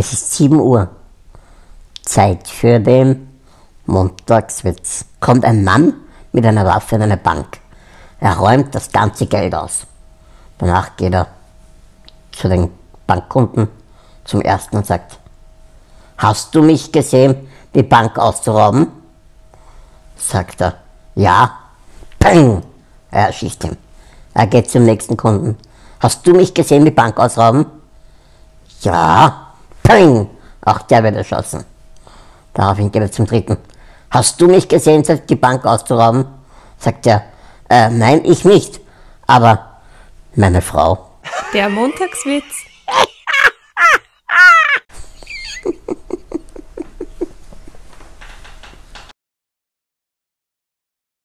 Es ist 7 Uhr. Zeit für den Montagswitz. Kommt ein Mann mit einer Waffe in eine Bank. Er räumt das ganze Geld aus. Danach geht er zu den Bankkunden zum ersten und sagt: Hast du mich gesehen, die Bank auszurauben? Sagt er: Ja. Peng! Er erschießt ihn. Er geht zum nächsten Kunden. Hast du mich gesehen, die Bank ausrauben? Ja. Peng! Auch der wird erschossen. Daraufhin geht er zum dritten. Hast du mich gesehen, die Bank auszurauben? Sagt er: Nein, ich nicht. Aber meine Frau. Der Montagswitz.